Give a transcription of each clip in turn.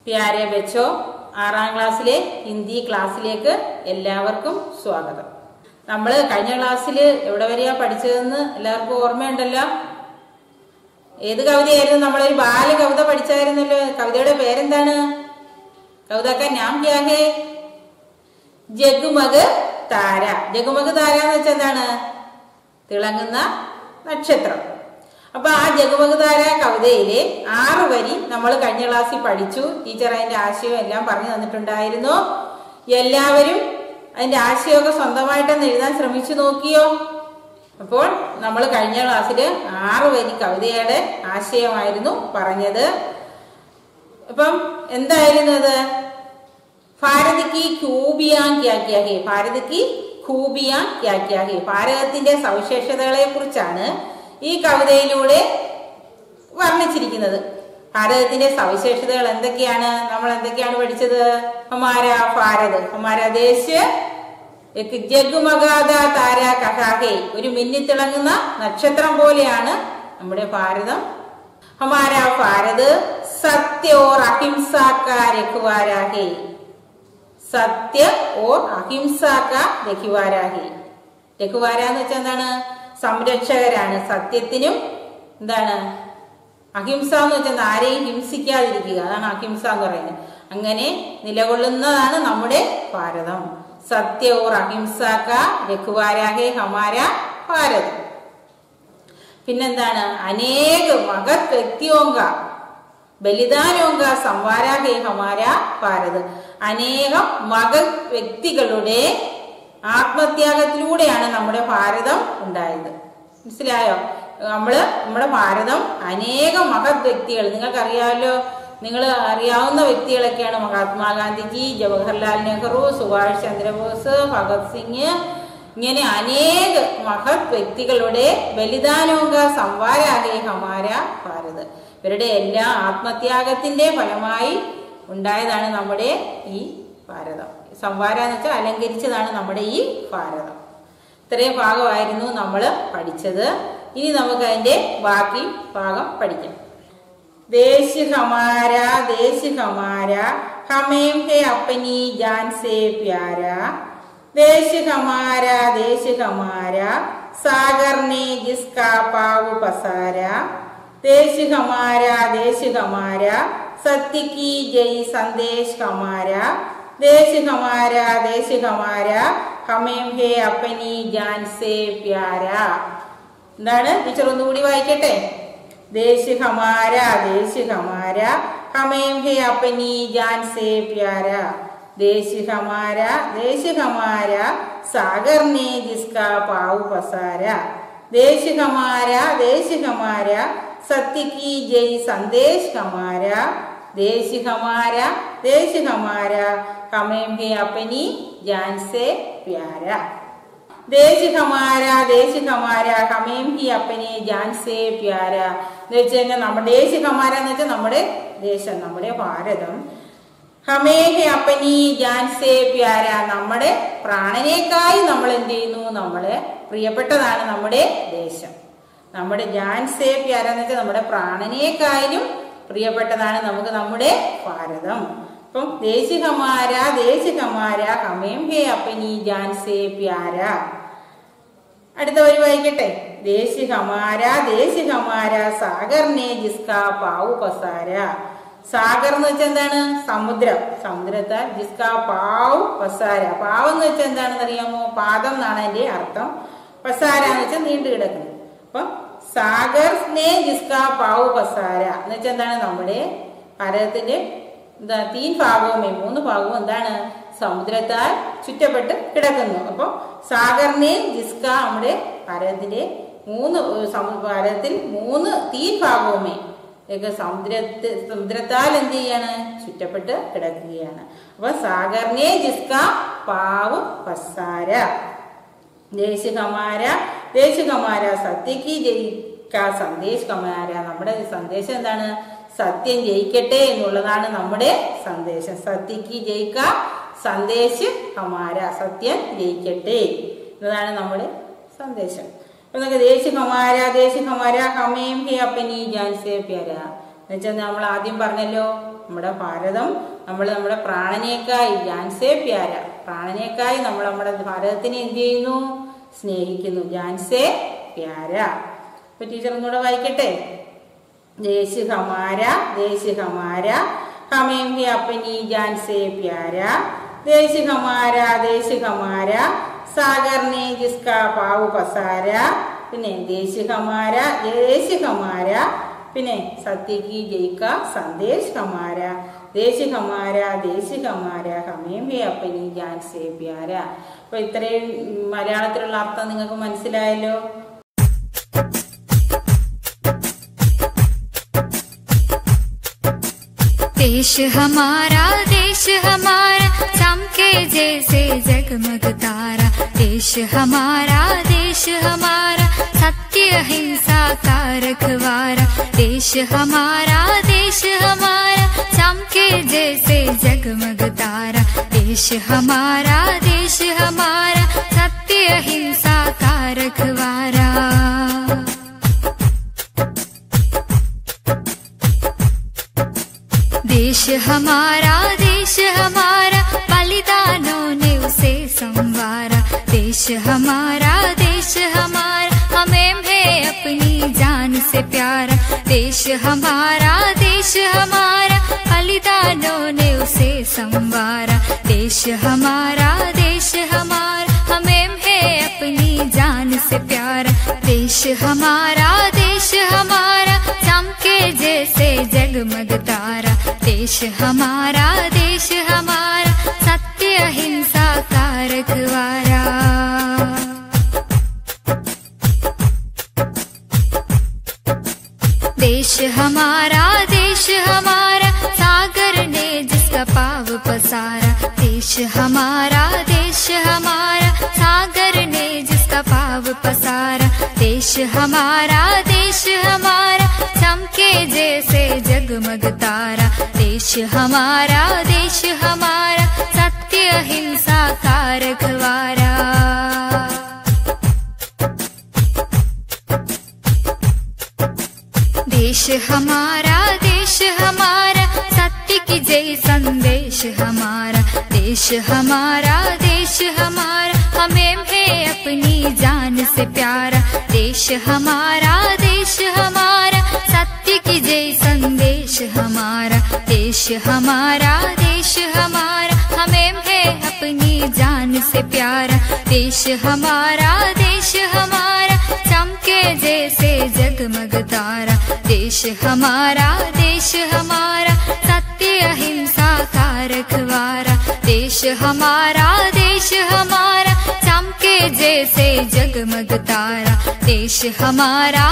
പ്യാരെ ബച്ചോ, 6ാം ക്ലാസ്സിലെ ഹിന്ദി ക്ലാസ്സിലേക്ക് എല്ലാവർക്കും സ്വാഗതം. നമ്മൾ കഴിഞ്ഞ ക്ലാസ്സിൽ എവിടെ വരെയാ പഠിച്ചതെന്ന് എല്ലാവർക്കും ഓർമ്മയുണ്ടല്ലോ. ഏത് കവിതയായിരുന്നു? നമ്മളൊരു ബാല കവിത പഠിച്ചായിരുന്നല്ലോ. കവിതയുടെ പേരെന്താണ്? കവിതക്ക നാം ക്യാ ഹേ? ജഗ്മഗ് താര. ജഗ്മഗ് താര എന്ന് വെച്ചാൽ എന്താണ്? തിളങ്ങുന്ന നക്ഷത്രം. അപ്പൊ ആ ജഗ്മഗ് താര കവിതയിലെ 6 വരി നമ്മൾ കഴിഞ്ഞ ക്ലാസ്സിൽ പഠിച്ചു. ടീച്ചർ അതിന്റെ ആശയം എല്ലാം പറഞ്ഞു തന്നിട്ടുണ്ടായിരുന്നു. എല്ലാവരും അതിന്റെ ആശയമൊക്കെ സ്വന്തമായിട്ടൊന്ന് എഴുതാൻ ശ്രമിച്ചു നോക്കിയോ? അപ്പോൾ നമ്മൾ കഴിഞ്ഞ ക്ലാസ്സില് 6 വരി കവിതയുടെ ആശയമായിരുന്നു പറഞ്ഞത്. അപ്പം എന്തായിരുന്നു അത്? ഭാരതിക്ക് ഖൂബിയാൻ ക്യാ ക്യാ ഹേ. ഭാരതിക്ക് ഖൂബിയാൻ ക്യാ ക്യാ ഹേ. ഭാരതത്തിന്റെ സവിശേഷതകളെ കുറിച്ചാണ് ഈ കവിതയിലൂടെ വർണ്ണിച്ചിരിക്കുന്നത്. ഭാരതത്തിന്റെ സവിശേഷതകൾ എന്തൊക്കെയാണ്? നമ്മൾ എന്തൊക്കെയാണ് പഠിച്ചത്? ഹമാര ഭാരത്, ഹമാര ദേശ്, ജഗ്മഗാദ താര കഹാഹേ, ഒരു മിന്നിത്തിളങ്ങുന്ന നക്ഷത്രം പോലെയാണ് നമ്മുടെ ഭാരതം. ഹമാര ഭാരത് സത്യ ഓർ അഹിംസ കാ രഖ്വാരാ ഹേ. സത്യ ഓർ അഹിംസ കാ രഖ്വാരാ ഹേ. രഖ്വാര എന്ന് വെച്ചാൽ എന്താണ്? സംരക്ഷകരാണ്. സത്യത്തിനും എന്താണ്? അഹിംസ എന്ന് വെച്ചാൽ ആരെയും ഹിംസിക്കാതിരിക്കുക, അതാണ് അഹിംസ എന്ന് പറയുന്നത്. അങ്ങനെ നിലകൊള്ളുന്നതാണ് നമ്മുടെ ഭാരതം. സത്യ ഓർ അഹിംസ കാ രഖ്വാരാ ഹേ ഹമാര ഭാരത്. പിന്നെന്താണ്? അനേക മഹത് വ്യക്തിയോങ്ക ബലിദാനോങ്ക സംവാരാ ഹേ ഹമാര ഭാരത്. അനേകം മഹത് വ്യക്തികളുടെ ആത്മത്യാഗത്തിലൂടെയാണ് നമ്മുടെ ഭാരതം ഉണ്ടായത്. മനസ്സിലായോ? നമ്മുടെ ഭാരതം അനേകം മഹത് വ്യക്തികൾ, നിങ്ങൾക്കറിയാമല്ലോ, നിങ്ങൾ അറിയാവുന്ന വ്യക്തികളൊക്കെയാണ്. മഹാത്മാഗാന്ധിജി, ജവഹർലാൽ നെഹ്റു, സുഭാഷ് ചന്ദ്രബോസ്, ഭഗത് സിംഗ്, ഇങ്ങനെ അനേക മഹത് വ്യക്തികളുടെ ബലിദാനോങ്ക സംവാരാ ഹേ ഹമാര ഭാരത്. ഇവരുടെ എല്ലാ ആത്മത്യാഗത്തിന്റെ ഫലമായി ഉണ്ടായതാണ് നമ്മുടെ ഈ ഭാരതം. സംവാര എന്ന് വെച്ചാൽ അലങ്കരിച്ചതാണ് നമ്മുടെ ഈ ഭാരതം. ഇത്രയും ഭാഗമായിരുന്നു നമ്മൾ പഠിച്ചത്. ഇനി നമുക്ക് അതിന്റെ ബാക്കി ഭാഗം പഠിക്കാം. ദേശ് ഹമാര ദേശ് ഹമാര ഹമേം ഹേ അപ്പനി ജാൻ സേ പ്യാര. ദേശ് ഹമാര ദേശ് ഹമാര സാഗർ ने जिसका पाव पसारा. ദേശ് ഹമാര ദേശ് ഹമാര സത്യ की जय संदेश हमारा. ദേശ് ഹമാര ദേശ് ഹമാര ഹമേം ഹേ അപ്പനി ജാൻ സേ പ്യാര. എന്താണ്? ടീച്ചർ ഒന്നുകൂടി വായിക്കട്ടെ. ദേശ് ഹമാര ദേശ് ഹമാര ഹമേം ഹേ അപ്പനി ജാൻ സേ പ്യാര. ദേശ് ഹമാര ദേശ് ഹമാര സാഗർ ने जिसका पाव पसारा. ദേശ് ഹമാര ദേശ് ഹമാര സത്യ की जय संदेश हमारा. ദേശ് ഹമാര ദേശ് ഹമാര ഹമേം ഹേ അപ്പനി ജാൻ സേ പ്യാര. ദേശ് ഹമാര ദേശ് ഹമാര ഹമേം ഹി അപ്പനി ജാൻ സേ പ്യാര എന്ന് വെച്ച് കഴിഞ്ഞാൽ നമ്മുടെ ദേശ് ഹമാര എന്ന് വെച്ചാൽ നമ്മുടെ ദേശം, നമ്മുടെ ഭാരതം. ഹമേ ഹെ അപ്പനി ജാൻ സേ പ്യാര, നമ്മുടെ പ്രാണനേക്കായി നമ്മൾ എന്ത് ചെയ്യുന്നു? നമ്മളെ പ്രിയപ്പെട്ടതാണ് നമ്മുടെ ദേശം. നമ്മുടെ ജാൻ സേ പ്യാര എന്ന് വെച്ചാൽ നമ്മുടെ പ്രാണനേക്കായാലും പ്രിയപ്പെട്ടതാണ് നമുക്ക് നമ്മുടെ ഭാരതം. അപ്പം ദേശ് ഹമാര ദേശ് ഹമാര ഹമേം ഹേ അപ്പനി ജാൻ സേ പ്യാര. അടുത്ത വരി വായിക്കട്ടെ. ദേശ് ഹമാര ദേശ് ഹമാര സാഗർ ने जिसका पाव पसारा. സാഗർ എന്ന് വെച്ചാൽ എന്താണ്? സമുദ്രം. സമുദ്രത്താൽ ജിസ്കാ പാവ് പസാര. പാവ് എന്ന് വെച്ചാൽ എന്താണെന്ന് അറിയാമോ? പാദം എന്നാണ് അതിന്റെ അർത്ഥം. പസാര എന്ന് വെച്ചാൽ നീണ്ടു കിടക്കുന്നത്. അപ്പം സാഗർ ने जिसका പാവ് പസാര എന്ന് വെച്ചാൽ എന്താണ്? നമ്മുടെ ഭാരതത്തിന്റെ എന്താ 3 ഭാഗവും 3 ഭാഗവും എന്താണ്? സമുദ്രത്താൽ ചുറ്റപ്പെട്ട് കിടക്കുന്നു. അപ്പം സാഗർ ने जिसका നമ്മുടെ ഭാരതത്തിന്റെ ഭാരതത്തിൽ 3 ഭാഗവുമേ സമുദ്രത്താൽ എന്ത് ചെയ്യാണ്? ചുറ്റപ്പെട്ട് കിടക്കുകയാണ്. അപ്പൊ സാഗർ ने जिसका പാവ് പസാര. ദേശ് ഹമാര ദേശ് ഹമാര സത്യ की जय का संदेश हमारा. നമ്മുടെ സന്ദേശം എന്താണ്? സത്യം ജയിക്കട്ടെ എന്നുള്ളതാണ് നമ്മുടെ സന്ദേശം. സത്യ की जय का संदेश हमारा. സത്യം ജയിക്കട്ടെ എന്നതാണ് നമ്മുടെ സന്ദേശം. ദേശ് ഹമാര ഹമേം ഹേ അപ്പനി ജാൻ സേ പ്യാര എന്ന് വെച്ചാൽ നമ്മൾ ആദ്യം പറഞ്ഞല്ലോ, നമ്മുടെ ഭാരതം നമ്മുടെ പ്രാണനേക്കായി ജാൻസേ പ്യാര, പ്രാണനേക്കായി നമ്മൾ നമ്മുടെ ഭാരതത്തിനെ എന്ത് ചെയ്യുന്നു? സ്നേഹിക്കുന്നു. ജാൻസേ പ്യാര. അപ്പൊ ടീച്ചർ ഒന്നുകൂടെ വായിക്കട്ടെ. ദേശ് ഹമാര ദേശ് ഹമാര ഹമേം ഹി അപ്പനി ജാൻ സേ പ്യാര, ദേശ് ഹമാര ദേശ് ഹമാര സാഗർ ने जिसका पाव पसारा, പിന്നെ ദേശ് ഹമാര ദേശ് ഹമാര, പിന്നെ സത്യ കി ജയ് കാ സന്ദേശ് ഹമാര, ദേശ് ഹമാര ദേശ് ഹമാര ഹമേം ഹി അപ്പനി ജാൻ സേ പ്യാര. അപ്പൊ ഇത്രയും മലയാളത്തിലുള്ള അർത്ഥം നിങ്ങൾക്ക് മനസ്സിലായല്ലോ. देश हमारा चमके जैसे जगमग तारा, देश हमारा सत्य अहिंसा का रखवारा, देश हमारा चमके जैसे जगमग तारा, देश हमारा सत्य अहिंसा का रखवारा। देश हमारा बलिदानों ने उसे संवारा, देश हमारा हमें है अपनी जान से प्यारा, देश हमारा बलिदानों ने उसे संवारा, देश हमारा हमें है अपनी जान से प्यारा, देश हमारा चमके जैसे जगमग तारा, देश हमारा सत्य अहिंसा का रखवारा। देश हमारा सागर ने जिसका पाव पसारा, देश हमारा सागर ने जिसका पाव पसारा, देश हमारा चमके जैसे जगमग तारा, देश हमारा सत्य अहिंसा का रखवारा। देश हमारा सत्य की जय संदेश हमारा, देश हमारा हमें है अपनी जान से प्यारा, देश हमारा सत्य की जय संदेश हमारा, देश हमारा हमें है अपनी जान से प्यारा, देश हमारा चमके जैसे जगमग तारा, देश हमारा सत्य अहिंसा का रखवारा, देश हमारा चमके जैसे जगमग तारा, देश हमारा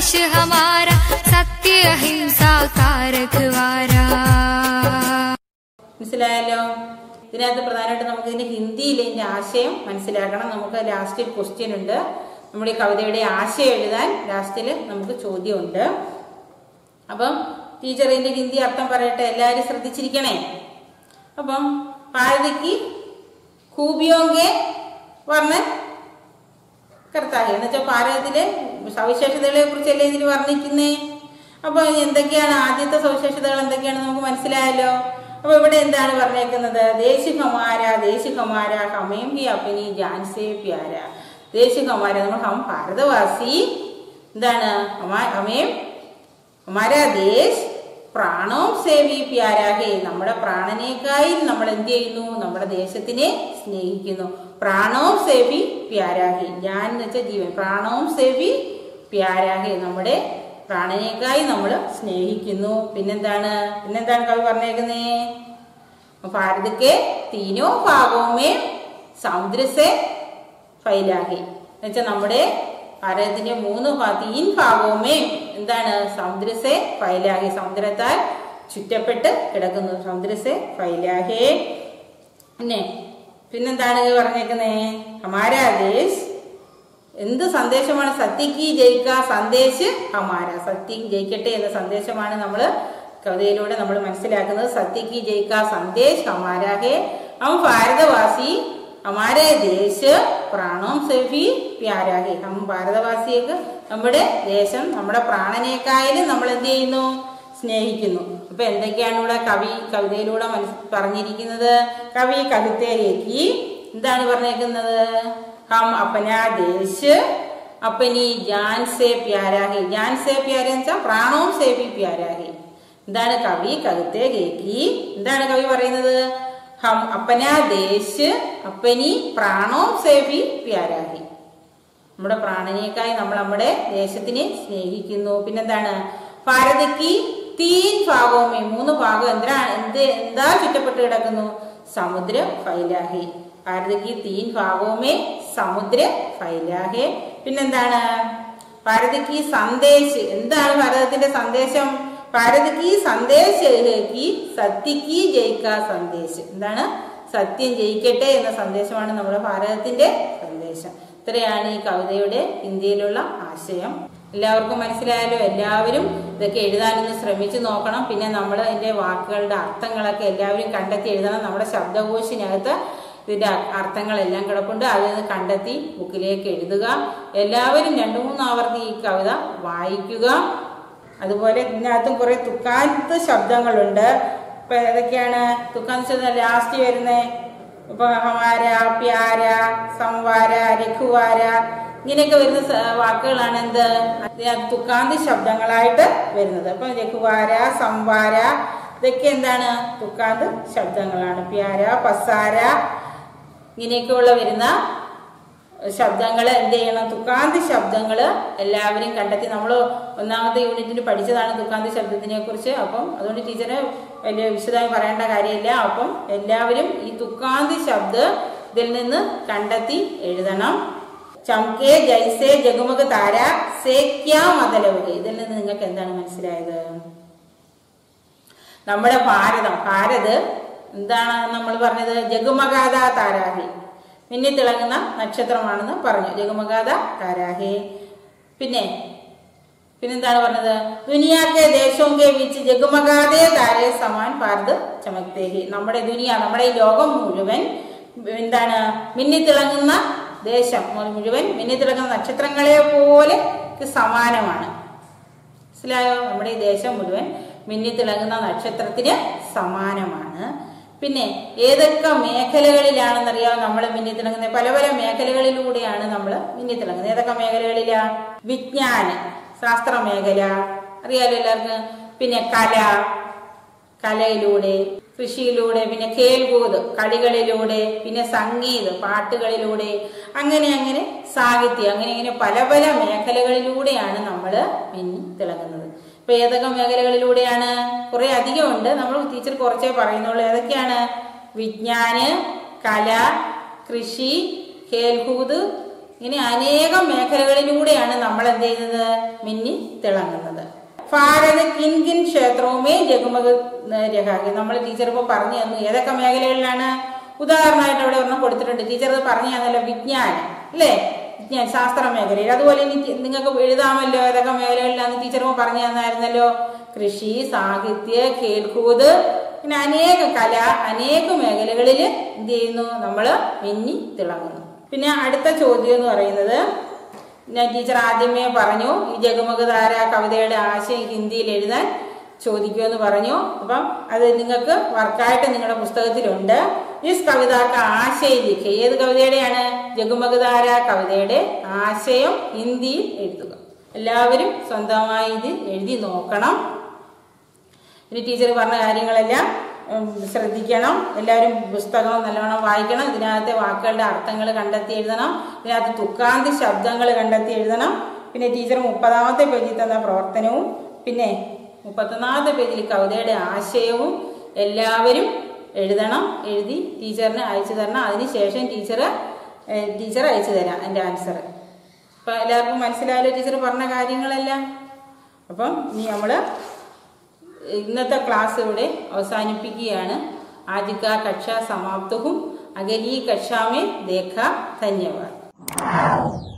सत्य अहिंसा का रखवारा। മനസ്സിലായല്ലോ. ഇതിനകത്ത് പ്രധാനമായിട്ട് നമുക്ക് ഇതിന്റെ ഹിന്ദിയിൽ ഇതിന്റെ ആശയം മനസ്സിലാക്കണം. നമുക്ക് ലാസ്റ്റിൽ ക്വസ്റ്റ്യൻ ഉണ്ട്. നമ്മുടെ ഈ കവിതയുടെ ആശയം എഴുതാൻ ലാസ്റ്റിൽ നമുക്ക് ചോദ്യമുണ്ട്. അപ്പം ടീച്ചർ ഇതിന്റെ ഹിന്ദി അർത്ഥം പറയട്ടെ, എല്ലാവരും ശ്രദ്ധിച്ചിരിക്കണേ. അപ്പം ഭാരതിക്ക് ഖൂബിയോങ്കെ വർണ്ണൻ കർത്താഹെ എന്ന് വെച്ചാൽ ഭാരതത്തിലെ സവിശേഷതകളെ കുറിച്ചല്ലേ ഇതിൽ വർണ്ണിക്കുന്നേ. അപ്പൊ എന്തൊക്കെയാണ് ആദ്യത്തെ സവിശേഷതകൾ എന്തൊക്കെയാണ് നമുക്ക് മനസ്സിലായല്ലോ. അപ്പൊ ഇവിടെ എന്താണ് പറഞ്ഞേക്കുന്നത്? ദേശ് ഹമാര ഹമേം ഹി അപ്പനി ജാൻ സേ പ്യാര, ദേശ് ഹമാര നമ്മൾ ഭാരതവാസി എന്താണ് ഹമേം ഹമാര ദേശ് പ്രാണോം സേവി പ്യാരാഹേ, നമ്മുടെ പ്രാണനേക്കായി നമ്മൾ എന്ത് ചെയ്യുന്നു? നമ്മുടെ ദേശത്തിനെ സ്നേഹിക്കുന്നു. പ്രാണോം സേവി പ്യാരാഹേ, ഞാൻ എന്ന് വെച്ചാൽ ജീവൻ, പ്രാണോം സേവി പ്യാരാഹേ, നമ്മുടെ പ്രാണനേക്കായി നമ്മൾ സ്നേഹിക്കുന്നു. പിന്നെന്താണ് കവി പറഞ്ഞേക്കുന്നേ? ഭാരത് കെ തീനോ ഭാഗോമേ സമുദ്ര സേ ഫൈലാഹേ, എന്നുവെച്ചാൽ നമ്മുടെ ഭാരതത്തിന്റെ തീൻ ഭാഗോമേ എന്താണ്? സമുദ്ര സേ ഫൈലാഹേ, സമുദ്രത്താൽ ചുറ്റപ്പെട്ട് കിടക്കുന്നു. സമുദ്ര സേ ഫൈലാഹേ. പിന്നെന്താണ് പറഞ്ഞേക്കുന്നേ? ഹമാരാ ദേശ് എന്ത് സന്ദേശമാണ്? സത്യക്ക് ജയിക്ക സന്ദേശ് ഹമാര, സത്യം ജയിക്കട്ടെ എന്ന സന്ദേശമാണ് നമ്മൾ കവിതയിലൂടെ നമ്മൾ മനസ്സിലാക്കുന്നത്. സത്യക്ക് ജയിക്ക സന്ദേശ് ഹമാരാഹേ, ഹം ഭാരതവാസി ഹമാരെ ദേശ് പ്രാണോം സേവി പ്യാരാഹേ, ഹം ഭാരതവാസിയൊക്കെ നമ്മുടെ ദേശം നമ്മുടെ പ്രാണനേക്കായാലും നമ്മൾ എന്ത് ചെയ്യുന്നു? സ്നേഹിക്കുന്നു. അപ്പൊ എന്തൊക്കെയാണ് ഇവിടെ കവിതയിലൂടെ പറഞ്ഞിരിക്കുന്നത്? കവി കഹത്തേക്ക് എന്താണ് പറഞ്ഞേക്കുന്നത്? ഹം അപ്പനാ ദേശ് അപ്പനി ജാൻ സേ പ്യാരാ ഹെ. ജാൻ സേ പ്യാര എന്ന് വെച്ചാൽ പ്രാണവും സേ ഭി പ്യാരാ ഹെ. എന്താണ് കവി കഹത്തേക്ക്? എന്താണ് കവി പറയുന്നത്? ഹം അപ്പനാ ദേശ് അപ്പനി പ്രാണവും സേ ഭി പ്യാരാ ഹെ. നമ്മുടെ പ്രാണനേക്കായി നമ്മൾ നമ്മുടെ ദേശത്തിനെ സ്നേഹിക്കുന്നു. പിന്നെന്താണ്? ഭാരതക്ക് തീൻ ഭാഗവുമേ 3 ഭാഗം എന്താ ചുറ്റപ്പെട്ട് കിടക്കുന്നു? സമുദ്ര ഫൈലാഹെ. ഭാരതക്ക് തീൻ ഭാഗവുമേ സമുദ്ര ഫൈലാഹെ. പിന്നെന്താണ്? ഭാരതക്ക് സന്ദേശ്. എന്താണ് ഭാരതത്തിന്റെ സന്ദേശം? ഭാരതക്ക് സന്ദേശ് സത്യക്ക് ജയിക്കാ സന്ദേശ്. എന്താണ്? സത്യം ജയിക്കട്ടെ എന്ന സന്ദേശമാണ് നമ്മുടെ ഭാരതത്തിന്റെ സന്ദേശം. ഇത്രയാണ് ഈ കവിതയുടെ ഹിന്ദിയിലുള്ള ആശയം. എല്ലാവർക്കും മനസ്സിലായാലോ? എല്ലാവരും ഇതൊക്കെ എഴുതാനൊന്ന് ശ്രമിച്ചു നോക്കണം. പിന്നെ നമ്മൾ അതിന്റെ വാക്കുകളുടെ അർത്ഥങ്ങളൊക്കെ എല്ലാവരും കണ്ടെത്തി എഴുതണം. നമ്മുടെ ശബ്ദകോശിനകത്ത് ഇതിന്റെ അർത്ഥങ്ങളെല്ലാം കിടപ്പുണ്ട്. അതിൽ കണ്ടെത്തി ബുക്കിലേക്ക് എഴുതുക. എല്ലാവരും 2-3 ആവർത്തി ഈ കവിത വായിക്കുക. അതുപോലെ ഇതിനകത്തും കുറെ തുക്കാന്ത ശബ്ദങ്ങളുണ്ട്. ഇപ്പൊ ഏതൊക്കെയാണ് തുക്കാന്ത ശബ്ദം? ലാസ്റ്റ് വരുന്നേ ഇപ്പൊ ഹമാര, പ്യാര, സംവാര, രഘുവാര ഇങ്ങനെയൊക്കെ വരുന്ന വാക്കുകളാണ് എന്ത് തുക്കാന്ത ശബ്ദങ്ങളായിട്ട് വരുന്നത്. അപ്പൊ രഘുവാര, സംവാര ഇതൊക്കെ എന്താണ്? തുക്കാന്ത ശബ്ദങ്ങളാണ്. പ്യാര, പസാര ഇങ്ങനെയൊക്കെയുള്ള വരുന്ന ശബ്ദങ്ങള് എന്ത് ചെയ്യണം? തുക്കാന്ത ശബ്ദങ്ങള് എല്ലാവരും കണ്ടെത്തി. നമ്മൾ 1ാമത്തെ യൂണിറ്റിൽ പഠിച്ചതാണ് തുക്കാന്ത ശബ്ദത്തിനെ കുറിച്ച്. അപ്പം അതുകൊണ്ട് ടീച്ചറെ വലിയ വിശദമായി പറയേണ്ട കാര്യമില്ല. അപ്പം എല്ലാവരും ഈ തുക്കാന്ത ശബ്ദം ഇതിൽ നിന്ന് കണ്ടെത്തി എഴുതണം. ചംകെ ജൈസെ ജഗുമഗ് താര സേ ക്യാ മതലവ്. ഇതിൽ നിന്ന് നിങ്ങൾക്ക് എന്താണ് മനസ്സിലായത്? നമ്മുടെ ഭാരത് എന്താണ് നമ്മൾ പറഞ്ഞത്? ജഗുമഗാദ താരാഹി, മിന്നിത്തിളങ്ങുന്ന നക്ഷത്രമാണെന്ന് പറഞ്ഞു. ജഗുമഗാദ താരാഹി. പിന്നെന്താണ് പറഞ്ഞത്? ദുനിയാക്കെ ദേശോക്കെ വീച്ച് ജഗുമഗാദേ താരേ സമാൻ ഭാരത് ചമക്തേഹി. നമ്മുടെ നമ്മുടെ ഈ ലോകം മുഴുവൻ എന്താണ്? മിന്നിത്തിളങ്ങുന്ന ദേശം മുഴുവൻ മിന്നിത്തിളങ്ങുന്ന നക്ഷത്രങ്ങളെ പോലെ സമാനമാണ്. മനസ്സിലായോ? നമ്മുടെ ഈ ദേശം മുഴുവൻ മിന്നിത്തിളങ്ങുന്ന നക്ഷത്രത്തിന് സമാനമാണ്. പിന്നെ ഏതൊക്കെ മേഖലകളിലാണെന്നറിയാമോ നമ്മൾ മിന്നിത്തിളങ്ങുന്നത്? പല പല മേഖലകളിലൂടെയാണ് നമ്മൾ മിന്നിത്തിളങ്ങുന്നത്. ഏതൊക്കെ മേഖലകളിലാ? വിജ്ഞാനം, ശാസ്ത്ര മേഖല അറിയാലോ എല്ലാവർക്കും. പിന്നെ കലയിലൂടെ, കൃഷിയിലൂടെ, പിന്നെ കേൾകൂത് കളികളിലൂടെ, പിന്നെ സംഗീതം പാട്ടുകളിലൂടെ, അങ്ങനെ സാഹിത്യം, അങ്ങനെ പല പല മേഖലകളിലൂടെയാണ് നമ്മൾ മിന്നിത്തിളങ്ങുന്നത്. ഇപ്പൊ ഏതൊക്കെ മേഖലകളിലൂടെയാണ്? കുറെ അധികമുണ്ട്. നമ്മൾ ടീച്ചർ കുറച്ചേ പറയുന്നുള്ളൂ. ഏതൊക്കെയാണ്? വിജ്ഞാന്, കല, കൃഷി, കേൾകൂത് ഇങ്ങനെ അനേകം മേഖലകളിലൂടെയാണ് നമ്മൾ എന്ത് ചെയ്യുന്നത്? മിന്നി തിളങ്ങുന്നത്. ഭാരത് കിൻ ക്ഷേത്രവുമേ ജഗുമഗ് രഹാകി. നമ്മൾ ടീച്ചർ ഇപ്പൊ പറഞ്ഞു തന്നു ഏതൊക്കെ മേഖലകളിലാണ്. ഉദാഹരണമായിട്ട് അവിടെ ഒരെണ്ണം കൊടുത്തിട്ടുണ്ട്. ടീച്ചർ പറഞ്ഞു തന്നല്ലോ, വിജ്ഞാനം അല്ലേ? വിജ്ഞാനം ശാസ്ത്ര മേഖലയിൽ. അതുപോലെ ഇനി നിങ്ങൾക്ക് എഴുതാമല്ലോ ഏതൊക്കെ മേഖലകളിലാന്ന് ടീച്ചർ പറഞ്ഞു തന്നായിരുന്നല്ലോ. കൃഷി, സാഹിത്യ, കേൾക്കൂത്, പിന്നെ അനേക മേഖലകളിൽ എന്ത് ചെയ്യുന്നു? നമ്മള് മിന്നി തിളങ്ങുന്നു. പിന്നെ അടുത്ത ചോദ്യം എന്ന് പറയുന്നത്, ഞാൻ ടീച്ചർ ആദ്യമേ പറഞ്ഞു ഈ ജഗമഗ് താര കവിതയുടെ ആശയം ഹിന്ദിയിൽ എഴുതാൻ ചോദിക്കുമെന്ന് പറഞ്ഞു. അപ്പം അത് നിങ്ങൾക്ക് വർക്കായിട്ട് നിങ്ങളുടെ പുസ്തകത്തിലുണ്ട്. ഈ കവിതക്ക് ആശയം ലിഖേ. ഏത് കവിതയുടെയാണ്? ജഗമഗ് താര കവിതയുടെ ആശയം ഹിന്ദിയിൽ എഴുതുക. എല്ലാവരും സ്വന്തമായി ഇത് എഴുതി നോക്കണം. ഇനി ടീച്ചർ പറഞ്ഞ കാര്യങ്ങളെല്ലാം ശ്രദ്ധിക്കണം. എല്ലാവരും പുസ്തകം നല്ലോണം വായിക്കണം. ഇതിനകത്തെ വാക്കുകളുടെ അർത്ഥങ്ങൾ കണ്ടെത്തി എഴുതണം. ഇതിനകത്ത് തുക്കാന്ത ശബ്ദങ്ങൾ കണ്ടെത്തി എഴുതണം. പിന്നെ ടീച്ചർ 30ാമത്തെ പേജിൽ തന്ന പ്രവർത്തനവും പിന്നെ 31ാമത്തെ പേജിൽ കവിതയുടെ ആശയവും എല്ലാവരും എഴുതണം. എഴുതി ടീച്ചറിന് അയച്ചു തരണം. അതിനുശേഷം ടീച്ചർ അയച്ചു തരാം എൻ്റെ ആൻസർ. അപ്പം എല്ലാവർക്കും മനസ്സിലായാലോ ടീച്ചർ പറഞ്ഞ കാര്യങ്ങളെല്ലാം? അപ്പം ഇനി നമ്മൾ ഇന്നത്തെ ക്ലാസ് ഇവിടെ അവസാനിപ്പിക്കുകയാണ്. आज का कक्षा समाप्त हूँ. अगली कक्षा में देखा. धन्यवाद.